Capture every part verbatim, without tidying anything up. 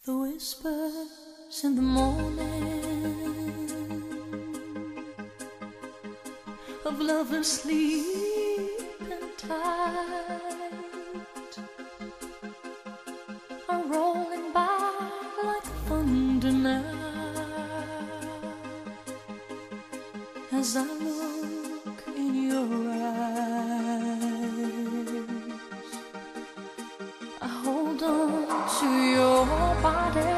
The whispers in the morning of lovers sleeping tight are rolling by like thunder now as I look in your eyes. I hold on to your body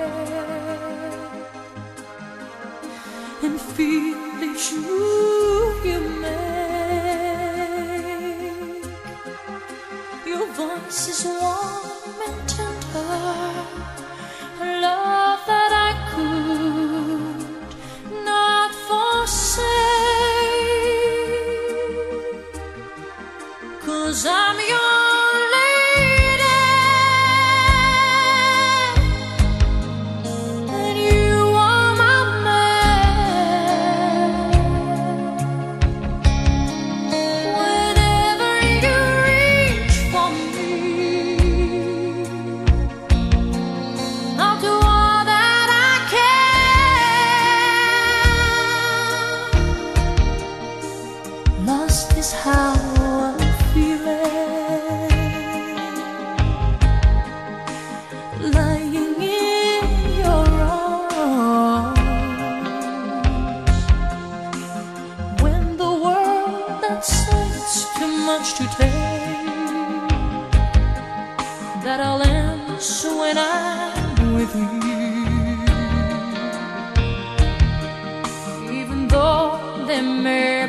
and feel each move you make. Your voice is warm and tender, a love that I could not forsake, 'cause I'm your is how I'm feeling, lying in your arms, when the world that says too much to take, that I'll answer when I'm with you, even though they may